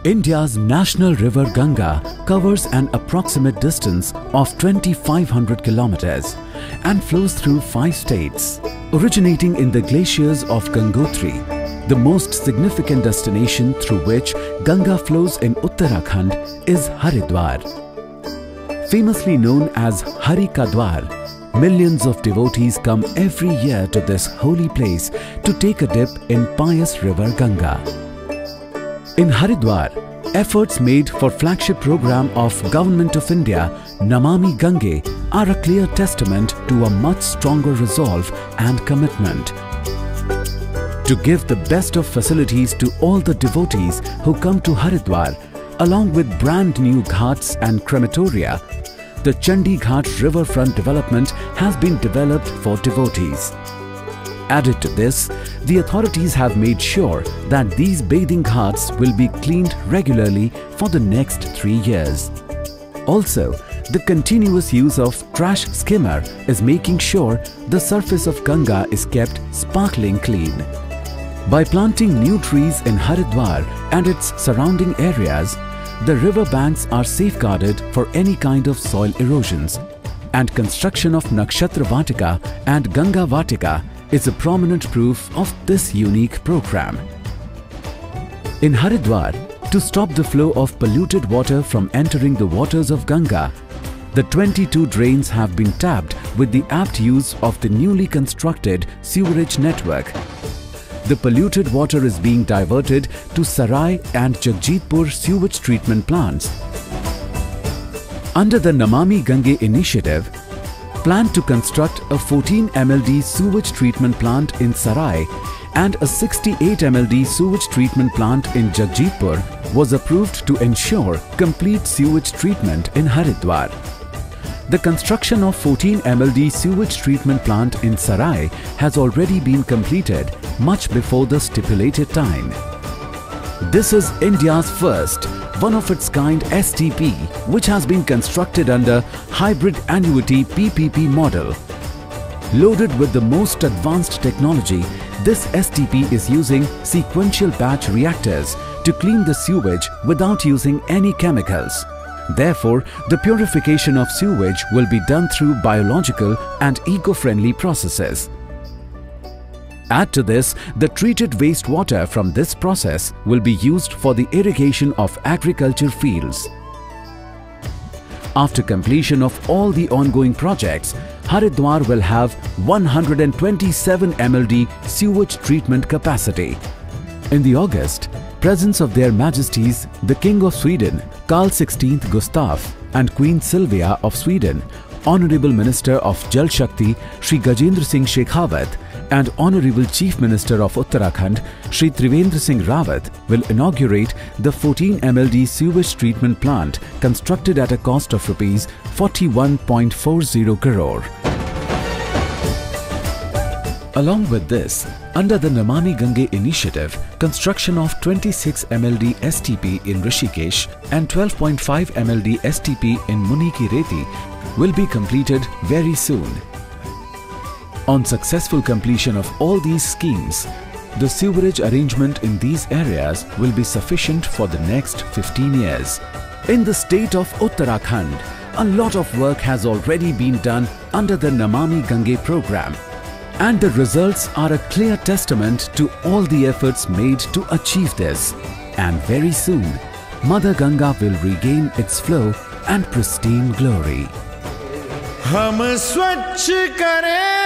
India's national river Ganga covers an approximate distance of 2,500 kilometers and flows through 5 states. Originating in the glaciers of Gangotri, the most significant destination through which Ganga flows in Uttarakhand is Haridwar. Famously known as Hari Ka Dwar, millions of devotees come every year to this holy place to take a dip in pious river Ganga. In Haridwar, efforts made for flagship program of Government of India, Namami Gange, are a clear testament to a much stronger resolve and commitment. To give the best of facilities to all the devotees who come to Haridwar, along with brand new ghats and crematoria, the Chandi Ghat riverfront development has been developed for devotees. Added to this, the authorities have made sure that these bathing ghats will be cleaned regularly for the next 3 years. Also, the continuous use of trash skimmer is making sure the surface of Ganga is kept sparkling clean. By planting new trees in Haridwar and its surrounding areas, the river banks are safeguarded for any kind of soil erosions, and construction of Nakshatra Vatika and Ganga Vatika is a prominent proof of this unique program. In Haridwar, to stop the flow of polluted water from entering the waters of Ganga, the 22 drains have been tapped with the apt use of the newly constructed sewerage network. The polluted water is being diverted to Sarai and Jagjitpur sewage treatment plants. Under the Namami Gange initiative, plan to construct a 14 MLD sewage treatment plant in Sarai and a 68 MLD sewage treatment plant in Jagjitpur was approved to ensure complete sewage treatment in Haridwar. The construction of 14 MLD sewage treatment plant in Sarai has already been completed much before the stipulated time. This is India's first, one-of-its-kind STP which has been constructed under hybrid annuity PPP model. Loaded with the most advanced technology, this STP is using sequential batch reactors to clean the sewage without using any chemicals. Therefore, the purification of sewage will be done through biological and eco-friendly processes. Add to this, the treated wastewater from this process will be used for the irrigation of agriculture fields. After completion of all the ongoing projects, Haridwar will have 127 MLD sewage treatment capacity. In the August, presence of Their Majesties, the King of Sweden, Carl XVI Gustaf, and Queen Silvia of Sweden, Honorable Minister of Jal Shakti, Shri Gajendra Singh Rawat, and Honorable Chief Minister of Uttarakhand, Shri Trivendra Singh Rawat, will inaugurate the 14 MLD sewage treatment plant constructed at a cost of Rs 41.40 crore. Along with this, under the Namami Gange initiative, construction of 26 MLD STP in Rishikesh and 12.5 MLD STP in Munikireti will be completed very soon. On successful completion of all these schemes, the sewerage arrangement in these areas will be sufficient for the next 15 years. In the state of Uttarakhand, a lot of work has already been done under the Namami Gange program, and the results are a clear testament to all the efforts made to achieve this. And very soon, Mother Ganga will regain its flow and pristine glory. हम स्वच्छ करें